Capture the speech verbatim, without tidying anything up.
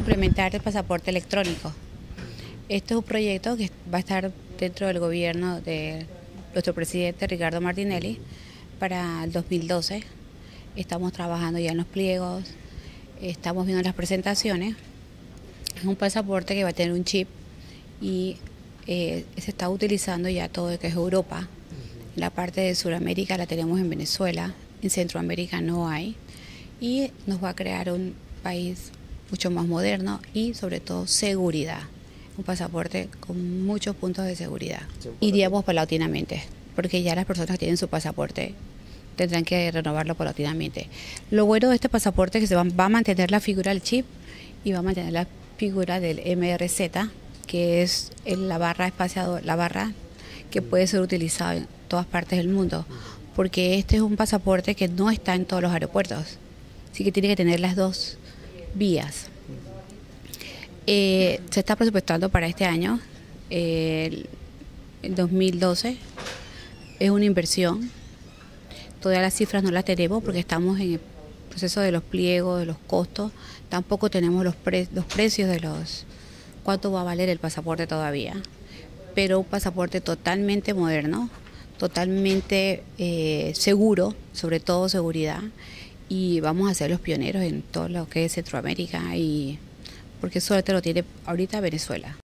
implementar el pasaporte electrónico. Este es un proyecto que va a estar dentro del gobierno de nuestro presidente Ricardo Martinelli para el dos mil doce. Estamos trabajando ya en los pliegos, estamos viendo las presentaciones. Es un pasaporte que va a tener un chip y eh, se está utilizando ya todo lo que es Europa. La parte de Sudamérica la tenemos en Venezuela, en Centroamérica no hay, y nos va a crear un país mucho más moderno y sobre todo seguridad. Un pasaporte con muchos puntos de seguridad. Iríamos paulatinamente, porque ya las personas que tienen su pasaporte tendrán que renovarlo paulatinamente. Lo bueno de este pasaporte es que se va, va a mantener la figura del chip y va a mantener la figura del M R Z, que es la barra espaciado, la barra que puede ser utilizada en todas partes del mundo, porque este es un pasaporte que no está en todos los aeropuertos, así que tiene que tener las dos vías. Eh, se está presupuestando para este año, eh, el dos mil doce, es una inversión. Todavía las cifras no las tenemos porque estamos en el proceso de los pliegos, de los costos. Tampoco tenemos los, pre los precios de los cuánto va a valer el pasaporte todavía. Pero un pasaporte totalmente moderno, totalmente eh, seguro, sobre todo seguridad. Y vamos a ser los pioneros en todo lo que es Centroamérica, y porque solamente lo tiene ahorita Venezuela.